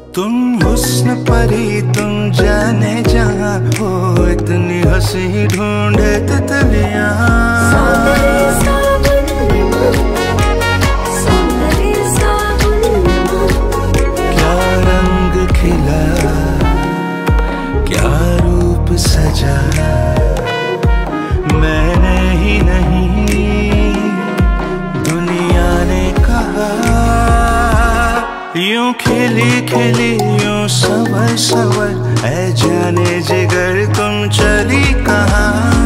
तुम हुस्न परी तुम जाने जहाँ हो, इतनी हंसी ढूंढे तितलियाँ। क्या रंग खिला, क्या रूप सजा, मैंने ही नहीं दुनिया ने कहा। यूं खिली खिली यूं सवर सवर, ऐ जाने जिगर तुम चली कहाँ।